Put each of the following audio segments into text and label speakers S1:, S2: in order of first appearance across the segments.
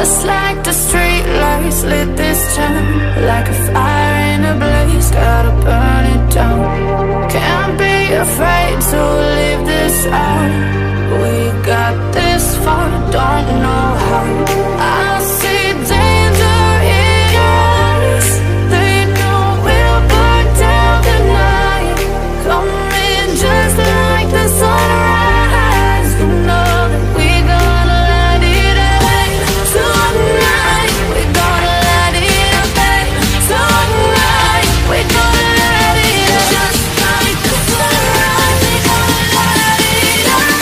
S1: Just like the street lights lit this town, like a fire in a blaze, gotta burn it down. Can't be afraid to leave this out. We got this far, don't know how. I see danger in your eyes. They know we'll burn down the night. Coming just like the sunrise. You know that we gonna light it up tonight. We gonna light it up tonight. We gonna light it up just like the sunrise. We gonna light it up now.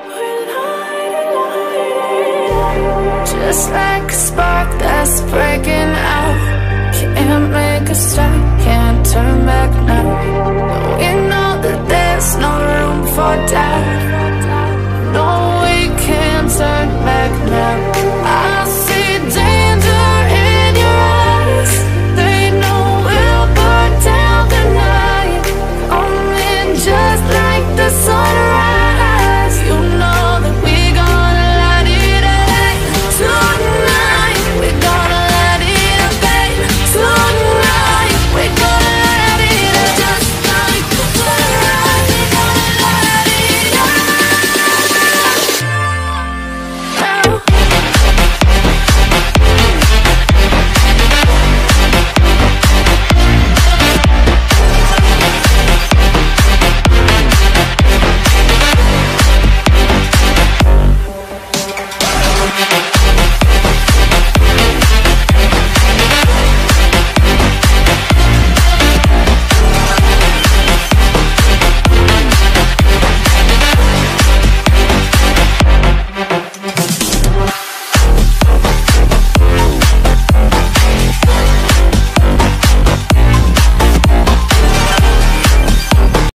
S1: Just like a spark that's breaking